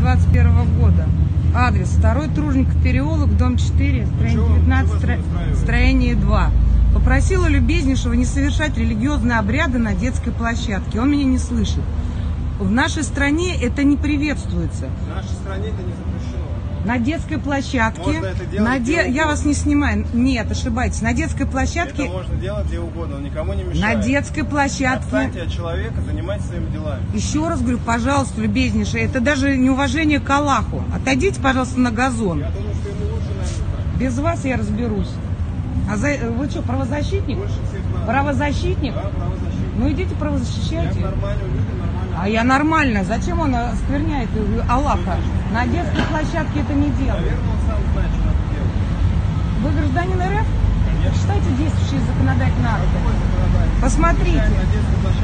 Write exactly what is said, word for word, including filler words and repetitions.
двадцать первого года. Адрес второй Тружеников переулок, дом четыре, строение девятнадцать, стро... строение два. Попросила любезнейшего не совершать религиозные обряды на детской площадке. Он меня не слышит. В нашей стране это не приветствуется. В нашей стране это не запрещено. На детской площадке. Можно это делать на где де... Я вас не снимаю. Нет, ошибаетесь. На детской площадке. Это можно делать где угодно, он никому не мешает. На детской площадке. Отстаньте от человека, занимайтесь своими делами. Еще раз говорю, пожалуйста, любезнейший, это даже неуважение к Аллаху. Отойдите, пожалуйста, на газон. Я думаю, что ему лучше, наверное. Без вас я разберусь. А за... вы что, правозащитник? Больше всех надо. Правозащитник? Да, правозащитник. Ну идите Я правозащищайте. нормально, люди нормально. А я нормально. Зачем он оскверняет Аллаха? На детской площадке это не делает. Наверное, он сам знает, что надо делать. Вы гражданин РФ? Читайте действующие законодательные акты. Какой законодатель? Посмотрите. На детской площадке